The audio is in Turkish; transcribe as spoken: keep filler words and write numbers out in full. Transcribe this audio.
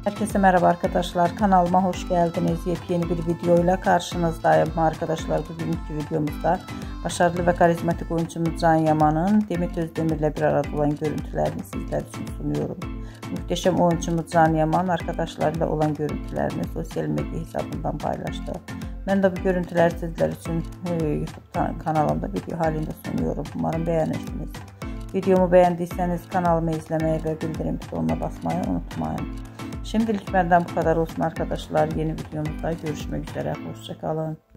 Herkese merhaba arkadaşlar, kanalıma hoş geldiniz. Yepyeni bir videoyla karşınızdayım arkadaşlar. Bugünkü videomuzda başarılı ve karizmatik oyuncumuz Can Yaman'ın Demet Özdemir'le bir arada olan görüntülerini sizler için sunuyorum. Muhteşem oyuncumuz Can Yaman arkadaşlarıyla olan görüntülerini sosyal medya hesabından paylaştı. Ben de bu görüntüleri sizler için YouTube kanalımda video halinde sunuyorum. Umarım beğenirsiniz. Videomu beğendiyseniz kanalımı izlemeyi ve bildirim butonuna basmayı unutmayın. Şimdilik benden bu kadar olsun arkadaşlar. Yeni videomuzda görüşmek üzere. Hoşça kalın.